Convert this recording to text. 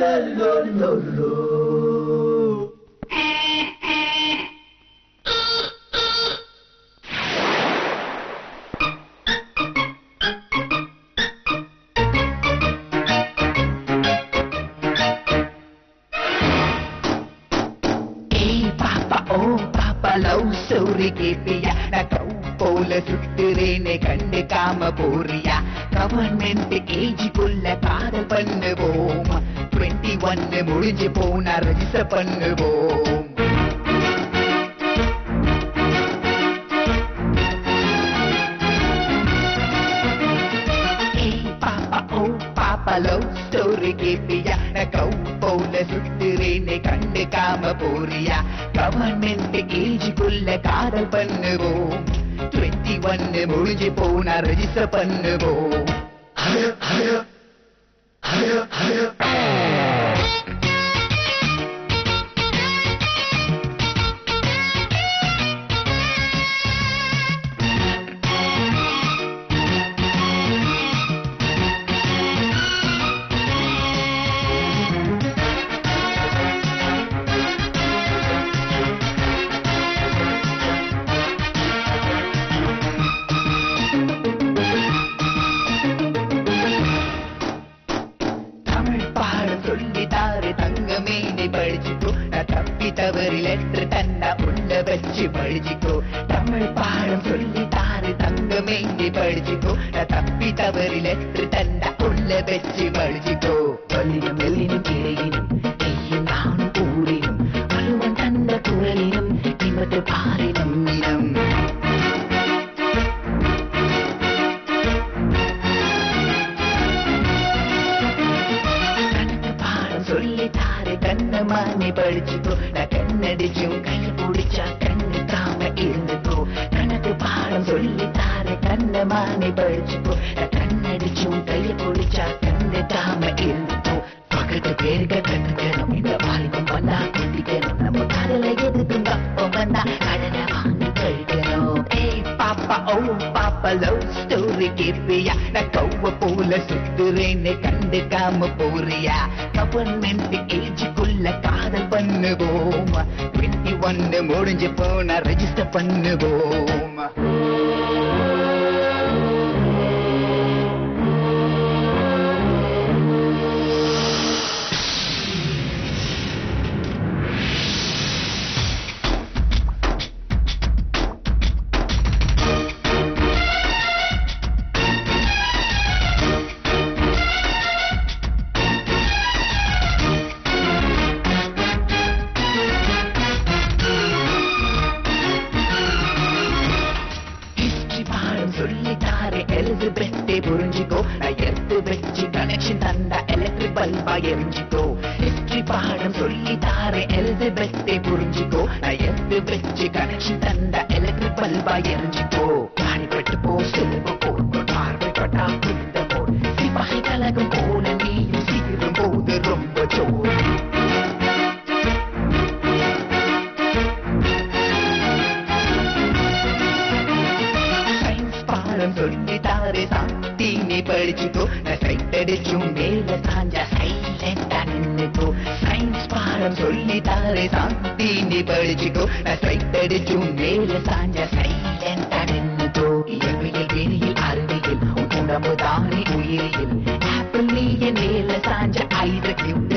love story கேப்பியா நான் கவு போல சுத்துறேனே கண்டு காம போறியா கவர்மெண்ட் ஏஜுக்குள்ள காதல் பண்ணுவோம் 21 முடிஞ்சு போனா ரெஜிஸ்டர் பண்ணுவோம் லவ் ஸ்டோரி கேப்பியா நான் கவு போல சுத்துறேனே கண்டு காம போறியா கவர்மெண்ட் ஏஜுக்குள்ள காதல் பண்ணுவோம் 21 முடிஞ்சு போனா ரெஜிஸ்டர் பண்ணுவோம் தவறு லெட்டர் தந்தா உள்ள வச்சு படிச்சுக்கோ தமிழ் பாடம் சொல்லி தாரு தங்கமே நீ படிச்சுக்கோ தப்பி தவறு லெட்டர் தந்தா உள்ள வச்சு படிச்சுக்கோ சொல்லினும் வெள்ளினும் கிளையினும் கையும் நானும் ஊரினும் அழுவன் தந்த குரலினும் நிமிட்டு பாரினும் இனம் கணக்கு பாடம் சொல்லி தாரு கண்ணமானி படிச்சுக்கோ கண்ணடிச்சும் கையை பிடிச்சா கண்ணு காம இருந்துக்கோ கணக்கு பாடம் சொல்லி தார கண்ணமானி படிச்சுக்கோ கண்ணடிச்சும் கையை பிடிச்சா கண்ணு காம இருந்துக்கோ பக்கத்து பேருக்க கத்துக்கணும் இந்த வாலிபம் வந்தா குடிக்கணும் நம்ம கடலை எதுக்கும் கப்பம் வந்தா கடனை வாங்கி கழிக்கணும் பாப்பா ஓ பாப்பா லவ் ஸ்டோரி கேப்பியா நான் கௌவ போல சுத்துறேன்னு கண்டுக்காம போறியா கவர்மெண்ட் ஏஜுக்குள்ள காதல் பண்ணுவோம் 21 முடிஞ்சு போனா ரெஜிஸ்டர் பண்ணுவோம் எலிசபெத்தை புரிஞ்சுக்கோ நான் எடுத்து வச்சு கனெக்ஷன் தந்தா எலக்ட்ரிக் பல்பா எரிஞ்சுக்கோ ஹிஸ்டரி பாடம் சொல்லி தாரே எலிசபெத்தை புரிஞ்சுக்கோ நான் எடுத்து வச்சு கனெக்ஷன் தந்தா எலக்ட்ரிக் பல்பா எரிஞ்சுக்கோ காணிப்பட்டு போ செல்வ போட்டு பார்வைப்பட்டா புரிந்த போல் சிப்பாய் கலகம் போல நீயும் சீரும் போது ரொம்ப சோறு சொல்லி தாரே சாந்தி நீ படிச்சுக்கோ நான் சைட் அடிச்சும் மேல சாஞ்சா சைலண்டா நின்னுக்கோ சயின்ஸ் பாடம் சொல்லி தாரே சாந்தி நீ படிச்சுக்கோ நான் சைட் அடிச்சும் மேல சாஞ்சா சைலண்டா நின்னுக்கோ இயற்பியல் வெளியில் அறிவியல் உடம்பு தானே உயிரியல் ஆப்பிள் நீ மேல சாஞ்சா ஐதக்கியம்